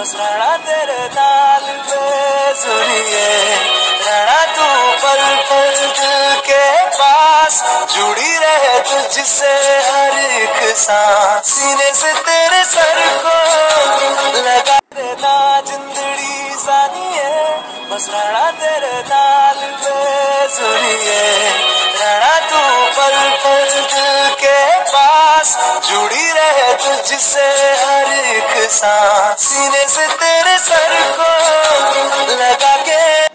बस रहना तेरे नाल बेसुरिए, रहना तू पल पल दिल के पास, जुड़ी रहे तुझसे हर एक सांस, सीने से तेरे सर को लगा देना जिंदड़ी सानिए, बस रहना तेरे नाल बेसुरिए, रहना तू पल पल दिल के पास, जुड़ी रहे तुझसे हर एक सांस, सीने से तेरे सर को लगा के